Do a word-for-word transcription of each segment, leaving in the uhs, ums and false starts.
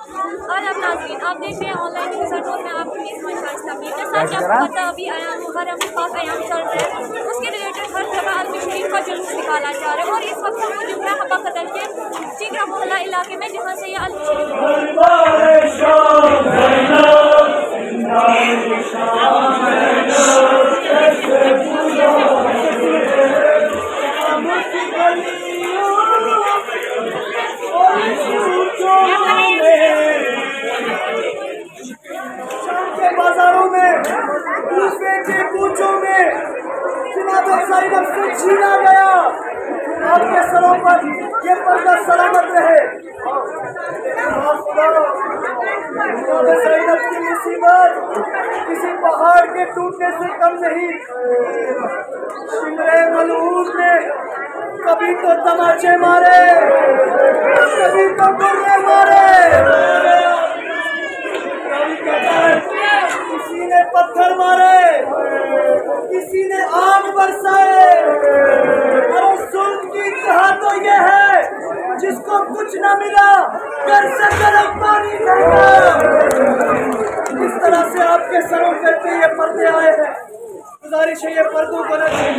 और अब नाज़रीन आप देख रहे हैं ऑनलाइन न्यूज़ और मैं आपको जैसा कि आपको पता अभी आयाम मुहर्रम खास आयाम चल रहा है, उसके रिलेटेड हर जगह अरबी शरीफ का जुलूस निकाला जा रहा है। और इस वक्त हम मौजूद है हब्बा कदल के चिगरा मोहल्ला इलाके में, जहाँ से ये अरबी शरीफ बाजारों में दूसरे के पूछों में जनाब ज़ैनब से छीना गया। आपके सरों पर ये पर्दा सलामत रहे। जनाब ज़ैनब की मुसीबत किसी पहाड़ के टूटने से कम नहीं। शिमरे मलऊन ने कभी तो तमाचे मारे, कभी तो गुर्रे मारे, किसी ने पत्थर मारे, किसी ने आग बरसाए। अरे जुल्म की कहा तो ये है जिसको कुछ न मिला घर से गर्म पानी फेंका। इस तरह से आपके सरों पे ये पर्दे आए हैं। गुजारिश है ये पर्दों को न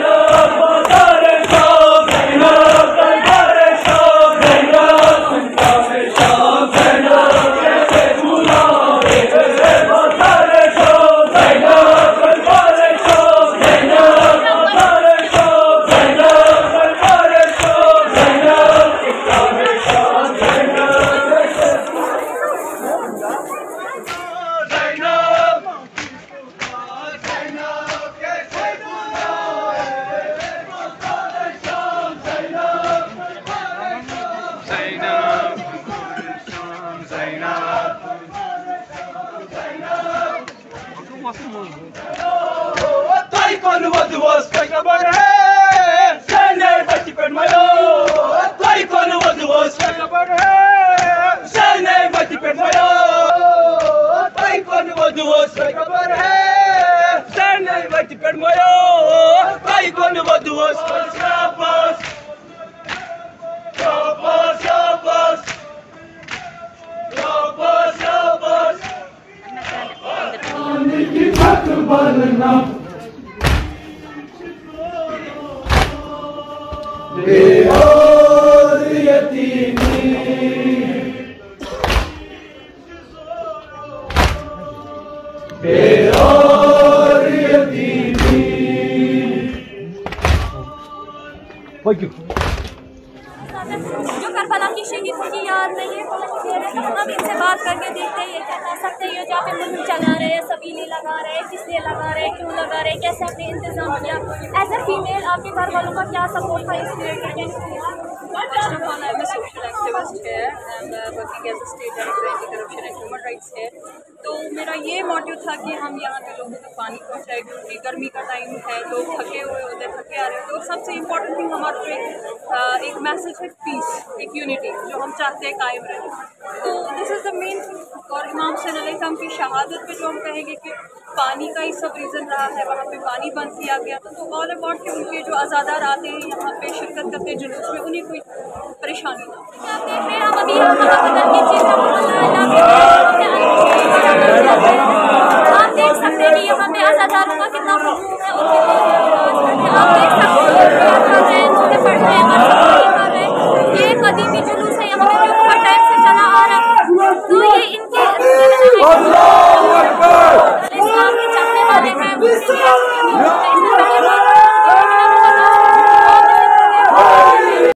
जो करबला की शहीदों की याद में ये तो हम इनसे बात करके देखते हैं ये क्या कर सकते हैं। ये जहाँ पे मुहिम चला रहे हैं, सबीली लगा रहे हैं, किस लिए लगा रहे हैं, क्यों लगा रहे हैं, कैसे आपने इंतजाम किया। एज ए फीमेल आपके घर वालों का क्या सपोर्ट था इस related? First of all, I'm a social activist here and uh, working as a state director anti-corruption and human rights here. तो मेरा ये मोटिव था कि हम यहाँ पे लोगों को पानी पहुँचाए, क्योंकि गर्मी का टाइम है, लोग थके हुए होते हैं, थके आ रहे हैं। तो सबसे इम्पोर्टेंट थिंग हमारे को एक, एक मैसेज है पीस, एक यूनिटी जो हम चाहते हैं कायम रहे। तो दिस इज़ द मेन। और इमाम हुसैन अलैहिस्सलाम की शहादत पे जो हम कहेंगे कि पानी का ही सब रीज़न रहा है, वहाँ पे पानी बंद किया गया था। तो ऑल अबाउट कि उनके जो आज़ादार आते हैं यहाँ पे शिरकत करते हैं जुलूस में, उन्हें कोई परेशानी ना। आप देख रहे हैं हम अभी यहाँ पर के चिगरा मोहल्ला इलाके में, आप देख सकते हैं कि यहाँ पे आज़ादारों का कितना हुजूम है। आप देख सकते हैं उनके पढ़ रहे हैं, ये कदीमी जुलूस है यहाँ पे जो बहुत टाइम से चला आ रहा है। तो ये इनके इस्लाम के चाहने वाले हैं।